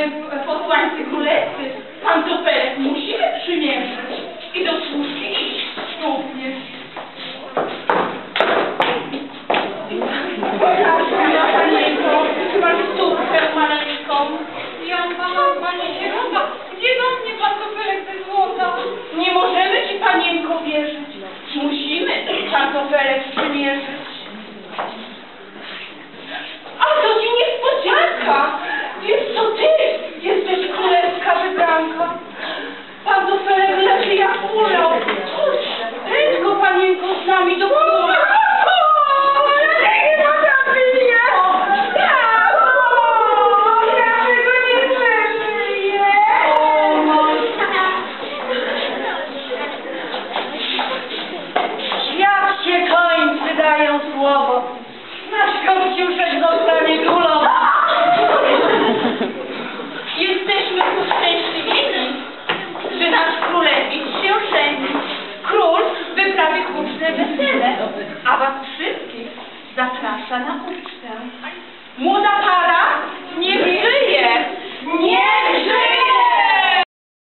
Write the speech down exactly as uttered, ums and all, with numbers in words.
panie posłańcy królewscy, pantofelek musimy przymierzyć i do służki iść również. Ja panienko, masz stówkę maleńką. Ja pana, pani sierota, gdzie do mnie pantofelek ze złota? Nie możemy ci, panienko, wierzyć. Musimy pantofelek przymierzyć. A to ci niespodzianka! Więc to ty jesteś królewska wybranka. Pantofelek leży jak ulał. Chodź, prędko, panienko, z nami do góry. Jak się kończy dają słowo, nasz Kościuszek zostanie